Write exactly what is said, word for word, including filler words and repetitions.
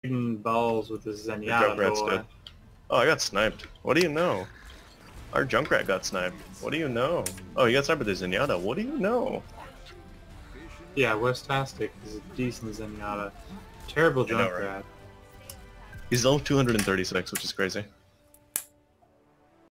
shooting balls with his The Zenyatta Junkrat's boy. dead. Oh, I got sniped. What do you know? Our Junkrat got sniped. What do you know? Oh, you got sniped with his Zenyatta. What do you know? Yeah, Westastic is a decent Zenyatta. Terrible I know, Junkrat. right? He's level two hundred thirty-six, which is crazy.